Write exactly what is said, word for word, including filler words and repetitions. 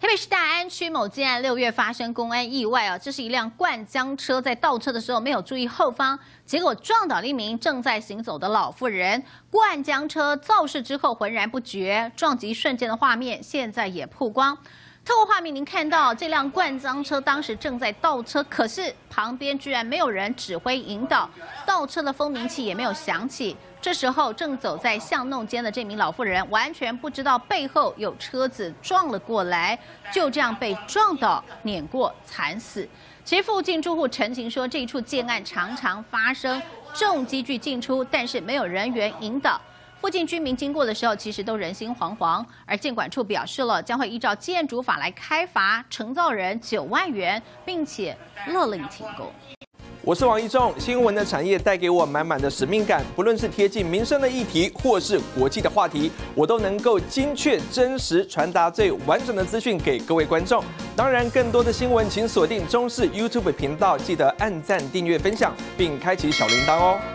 台北市大安区某建案六月发生公安意外啊，这是一辆灌浆车在倒车的时候没有注意后方，结果撞倒了一名正在行走的老妇人。灌浆车肇事之后浑然不觉，撞击瞬间的画面现在也曝光。透过画面，您看到这辆灌浆车当时正在倒车，可是旁边居然没有人指挥引导，倒车的风鸣器也没有响起。这时候正走在巷弄间的这名老妇人完全不知道背后有车子撞了过来，就这样被撞倒碾过惨死。其实附近住户陈情说，这一处建案常常发生重机具进出，但是没有人员引导。附近居民经过的时候，其实都人心惶惶。而建管处表示了，将会依照建筑法来开罚承造人九万元，并且勒令停工。 我是王一中，新闻的产业带给我满满的使命感，不论是贴近民生的议题，或是国际的话题，我都能够精确、真实传达最完整的资讯给各位观众。当然，更多的新闻请锁定中视 YouTube 频道，记得按赞、订阅、分享，并开启小铃铛哦。